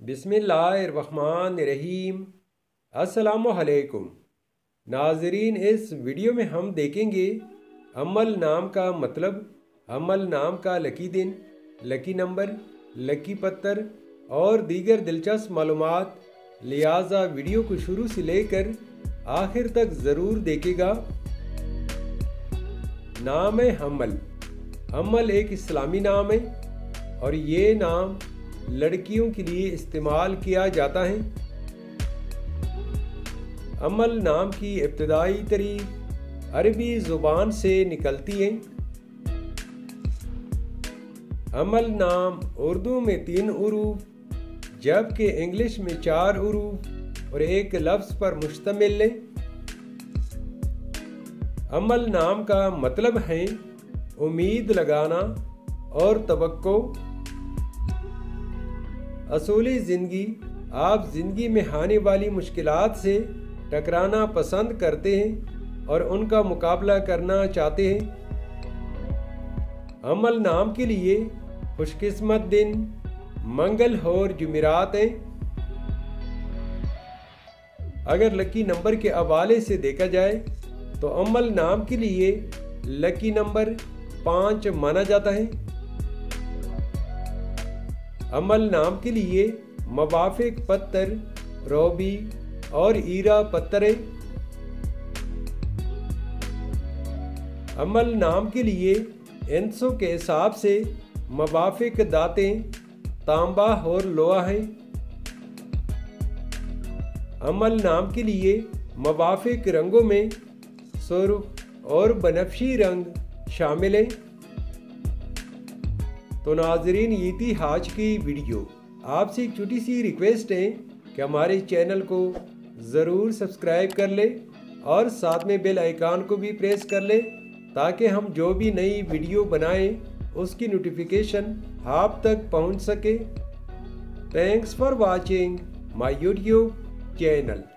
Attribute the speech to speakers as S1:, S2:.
S1: बिस्मिल्लाहिर्रहमानिर्रहीम। अस्सलामुअलैकुम नाजरीन, इस वीडियो में हम देखेंगे अमल नाम का मतलब, अमल नाम का लकी दिन, लकी नंबर, लकी पत्थर और दीगर दिलचस्प मालूमात। लिहाजा वीडियो को शुरू से लेकर आखिर तक ज़रूर देखेगा। नाम है अमल। अमल एक इस्लामी नाम है और ये नाम लड़कियों के लिए इस्तेमाल किया जाता है। अमल नाम की इब्तिदाई तारीख अरबी ज़ुबान से निकलती है। अमल नाम उर्दू में 3 उरूफ जबकि इंग्लिश में 4 उरूफ और एक लफ्ज़ पर मुश्तमिल है। अमल नाम का मतलब है उम्मीद लगाना और तवक्को। असूली ज़िंदगी, आप ज़िंदगी में आने वाली मुश्किलात से टकराना पसंद करते हैं और उनका मुकाबला करना चाहते हैं। अमल नाम के लिए खुशकिस्मत दिन मंगल और जुमेरात हैं। अगर लकी नंबर के हवाले से देखा जाए तो अमल नाम के लिए लकी नंबर 5 माना जाता है। अमल नाम के लिए मवाफिक पत्थर रोबी और ईरा पत्थर है। अमल नाम के लिए इंसों के हिसाब से मवाफिक दातें तांबा और लोहा है। अमल नाम के लिए मवाफिक रंगों में सुर्ख और बनफशी रंग शामिल है। तो नाजरीन, ये थी आज की वीडियो। आपसे एक छोटी सी रिक्वेस्ट है कि हमारे चैनल को ज़रूर सब्सक्राइब कर ले और साथ में बेल आइकन को भी प्रेस कर ले ताकि हम जो भी नई वीडियो बनाएं उसकी नोटिफिकेशन आप तक पहुंच सके। Thanks for watching my YouTube channel.